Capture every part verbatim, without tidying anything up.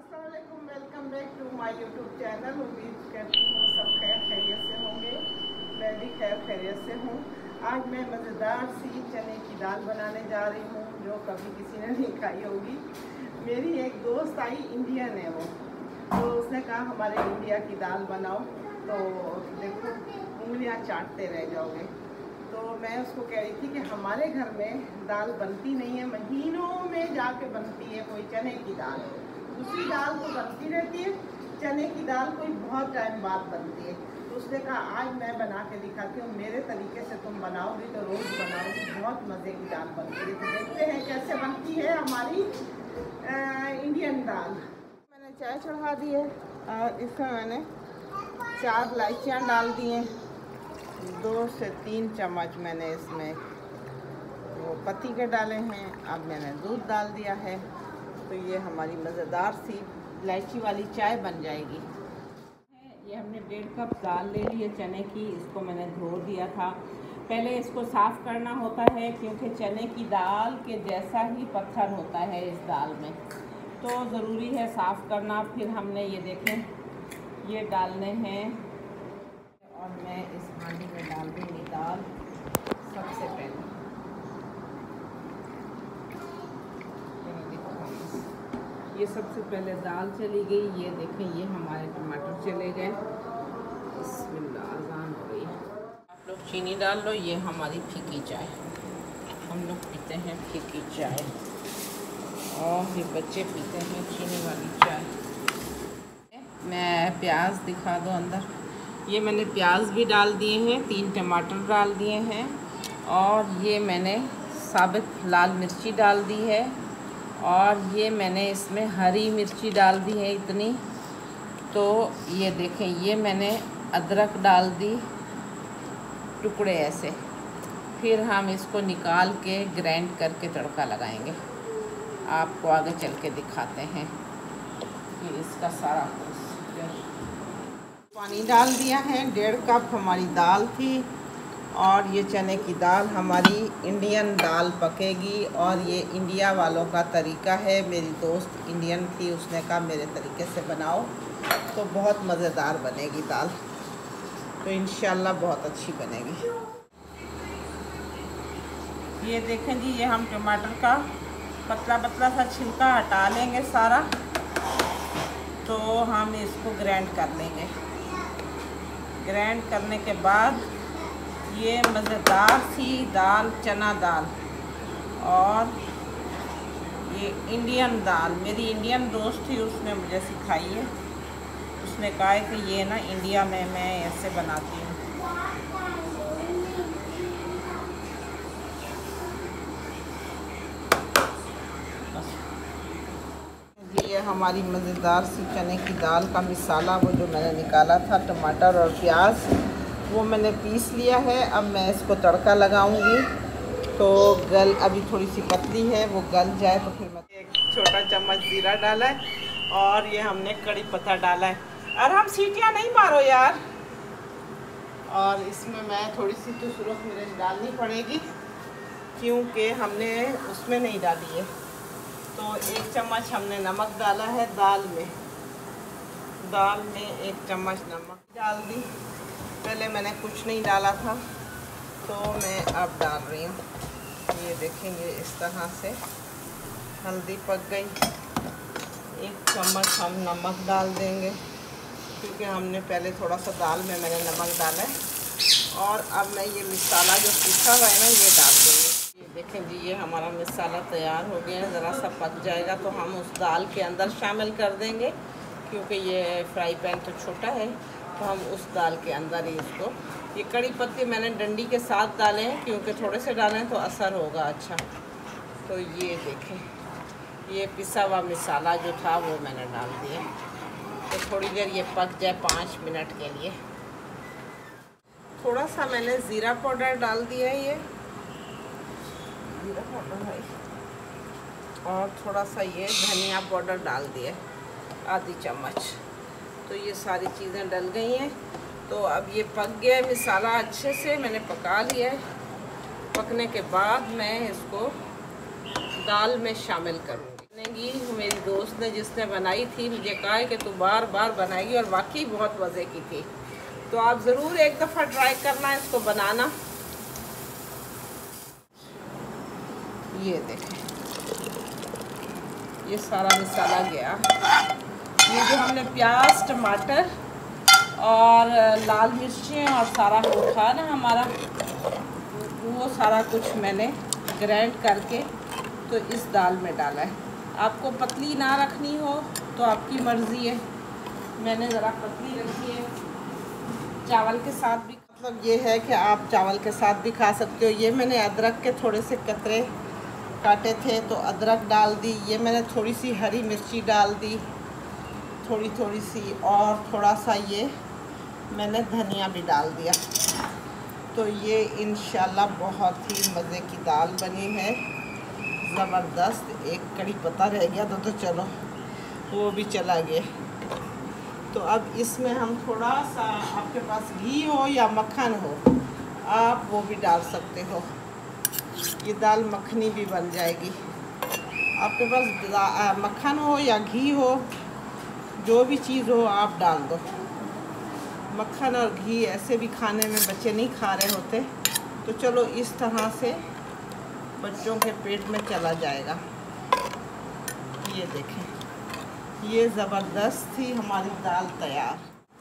अस्सलामुअलैकुम, welcome back to my YouTube channel. उम्मीद करती हूँ सब खैर खैरियत से होंगे। मैं भी खैर खैरियत से हूँ। आज मैं मज़ेदार सी चने की दाल बनाने जा रही हूँ जो कभी किसी ने नहीं खाई होगी। मेरी एक दोस्त आई, इंडियन है वो, तो उसने कहा हमारे इंडिया की दाल बनाओ। तो देखो उंगलियाँ चाटते रह जाओगे। तो मैं उसको कह रही थी कि हमारे घर में दाल बनती नहीं है, महीनों में जाके बनती है कोई चने की दाल। दूसरी दाल तो बनती रहती है, चने की दाल कोई बहुत टाइम बाद बनती है। तो उसने कहा आज मैं बना के दिखाती हूँ, मेरे तरीके से तुम बनाओगी तो रोज़ बनाओगी, बहुत मज़े की दाल बनती है। तो देखते हैं कैसे बनती है हमारी आ, इंडियन दाल। मैंने चाय चढ़ा दी है और इसमें मैंने चार इलायचियाँ डाल दी हैं। दो से तीन चम्मच मैंने इसमें वो पत्ती के डाले हैं। अब मैंने दूध डाल दिया है, तो ये हमारी मज़ेदार सी इलायची वाली चाय बन जाएगी। ये हमने डेढ़ कप दाल ले ली है चने की। इसको मैंने धो दिया था। पहले इसको साफ़ करना होता है क्योंकि चने की दाल के जैसा ही पत्थर होता है इस दाल में, तो ज़रूरी है साफ़ करना। फिर हमने ये देखें ये डालने हैं और मैं इस हांडी में डाल दूँगी दाल। सबसे पहले ये सबसे पहले दाल चली गई। ये देखें ये हमारे टमाटर चले गए। बिस्मिल्लाह, अज़ान हो गई। आप लोग चीनी डाल लो। ये हमारी फीकी चाय, हम लोग पीते हैं फीकी चाय और ये बच्चे पीते हैं चीनी वाली चाय। मैं प्याज दिखा दो अंदर। ये मैंने प्याज भी डाल दिए हैं, तीन टमाटर डाल दिए हैं और ये मैंने साबित लाल मिर्ची डाल दी है और ये मैंने इसमें हरी मिर्ची डाल दी है इतनी। तो ये देखें ये मैंने अदरक डाल दी टुकड़े ऐसे। फिर हम इसको निकाल के ग्राइंड करके तड़का लगाएंगे। आपको आगे चल के दिखाते हैं कि इसका सारा पानी डाल दिया है। डेढ़ कप हमारी दाल थी और ये चने की दाल हमारी इंडियन दाल पकेगी और ये इंडिया वालों का तरीका है। मेरी दोस्त इंडियन थी, उसने कहा मेरे तरीके से बनाओ तो बहुत मज़ेदार बनेगी दाल। तो इंशाल्लाह बहुत अच्छी बनेगी। ये देखें जी, ये हम टमाटर का पतला पतला सा छिलका हटा लेंगे सारा, तो हम इसको ग्राइंड कर लेंगे। ग्राइंड करने के बाद ये मज़ेदार सी दाल, चना दाल और ये इंडियन दाल, मेरी इंडियन दोस्त थी, उसने मुझे सिखाई है। उसने कहा है कि ये ना इंडिया में मैं ऐसे बनाती हूँ। ये हमारी मज़ेदार सी चने की दाल का मिसाला, वो जो मैंने निकाला था टमाटर और प्याज, वो मैंने पीस लिया है। अब मैं इसको तड़का लगाऊंगी। तो गल अभी थोड़ी सी पतली है, वो गल जाए तो फिर मैं एक छोटा चम्मच ज़ीरा डाला है और ये हमने कड़ी पत्ता डाला है। और हम सीटियाँ नहीं मारो यार। और इसमें मैं थोड़ी सी तो सुरख मिर्च डालनी पड़ेगी क्योंकि हमने उसमें नहीं डाली है। तो एक चम्मच हमने नमक डाला है दाल में। दाल में एक चम्मच नमक डाल दी। पहले मैंने कुछ नहीं डाला था तो मैं अब डाल रही हूँ। ये देखेंगे इस तरह से हल्दी पक गई। एक चम्मच हम नमक डाल देंगे क्योंकि हमने पहले थोड़ा सा दाल में मैंने नमक डाला है। और अब मैं ये मसाला जो पीसा हुआ है ना ये डाल दूँगी। ये देखें जी, ये हमारा मसाला तैयार हो गया है। ज़रा सा पक जाएगा तो हम उस दाल के अंदर शामिल कर देंगे क्योंकि ये फ्राई पैन तो छोटा है, तो हम उस दाल के अंदर ही इसको। ये कड़ी पत्ते मैंने डंडी के साथ डाले हैं क्योंकि थोड़े से डालें तो असर होगा अच्छा। तो ये देखें ये पिसा हुआ मसाला जो था वो मैंने डाल दिया। तो थोड़ी देर ये पक जाए, पाँच मिनट के लिए। थोड़ा सा मैंने ज़ीरा पाउडर डाल दिया है, ये ज़ीरा पाउडर है, और थोड़ा सा ये धनिया पाउडर डाल दिया आधी चम्मच। तो ये सारी चीज़ें डल गई हैं। तो अब ये पक गया है मसाला, अच्छे से मैंने पका लिया है। पकने के बाद मैं इसको दाल में शामिल करूँगी। रेसिपी मेरी दोस्त ने जिसने बनाई थी, मुझे कहा है कि तू बार बार बनाएगी, और वाकई बहुत मज़े की थी। तो आप ज़रूर एक दफ़ा ट्राई करना इसको बनाना। ये देखें, ये सारा मसाला गया। ये जो हमने प्याज, टमाटर और लाल मिर्चें और सारा वो था ना हमारा, वो सारा कुछ मैंने ग्राइंड करके तो इस दाल में डाला है। आपको पतली ना रखनी हो तो आपकी मर्ज़ी है, मैंने ज़रा पतली रखी है। चावल के साथ भी, मतलब ये है कि आप चावल के साथ भी खा सकते हो। ये मैंने अदरक के थोड़े से कतरे काटे थे तो अदरक डाल दी। ये मैंने थोड़ी सी हरी मिर्ची डाल दी, थोड़ी थोड़ी सी, और थोड़ा सा ये मैंने धनिया भी डाल दिया। तो ये इंशाल्लाह बहुत ही मज़े की दाल बनी है, ज़बरदस्त। एक कड़ी पत्ता रह गया तो तो चलो वो भी चला गया। तो अब इसमें हम थोड़ा सा, आपके पास घी हो या मक्खन हो आप वो भी डाल सकते हो, ये दाल मखनी भी बन जाएगी। आपके पास मक्खन हो या घी हो, जो भी चीज़ हो आप डाल दो। मक्खन और घी ऐसे भी खाने में बच्चे नहीं खा रहे होते, तो चलो इस तरह से बच्चों के पेट में चला जाएगा। ये देखें, ये ज़बरदस्त थी हमारी दाल तैयार।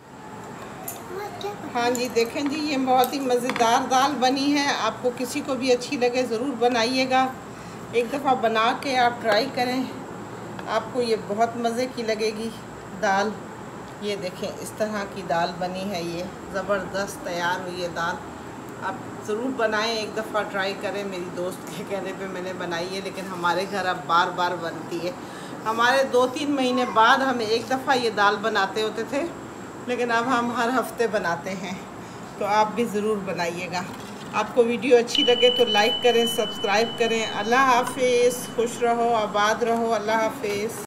हाँ जी, देखें जी, ये बहुत ही मज़ेदार दाल बनी है। आपको किसी को भी अच्छी लगे ज़रूर बनाइएगा, एक दफ़ा बना के आप ट्राई करें, आपको ये बहुत मज़े की लगेगी दाल। ये देखें, इस तरह की दाल बनी है, ये ज़बरदस्त तैयार हुई है दाल। आप ज़रूर बनाएं, एक दफ़ा ट्राई करें। मेरी दोस्त के कहने पे मैंने बनाई है, लेकिन हमारे घर अब बार बार बनती है। हमारे दो तीन महीने बाद हम एक दफ़ा ये दाल बनाते होते थे, लेकिन अब हम हर हफ्ते बनाते हैं। तो आप भी ज़रूर बनाइएगा। आपको वीडियो अच्छी लगे तो लाइक करें, सब्सक्राइब करें। अल्लाह हाफिज़, खुश रहो, आबाद रहो। अल्लाह हाफिज़।